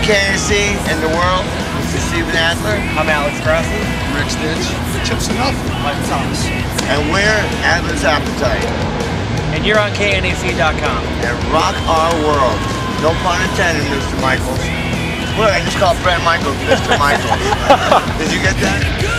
KNC in the world, Mr. Steven Adler. I'm Alex Grassi. Rick Stitch. Chips enough. Mike Thomas. And we're Adler's Appetite. And you're on KNAC.com. And rock our world. No pun intended, Mr. Michaels. Look, I just called Brett Michaels Mr. Michaels. Did you get that?